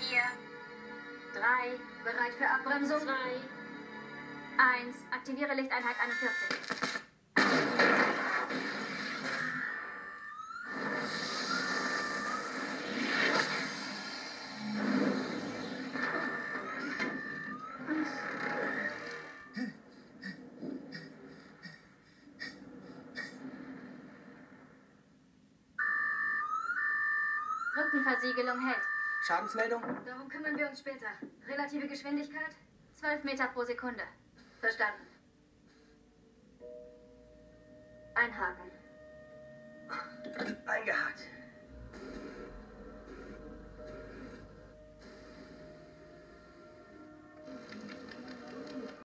4, 3, Bereit für Abbremsung. 2, 1. Aktiviere Lichteinheit 41. Rückenversiegelung hält. Schadensmeldung? Darum kümmern wir uns später. Relative Geschwindigkeit? 12 Meter pro Sekunde. Verstanden. Einhaken.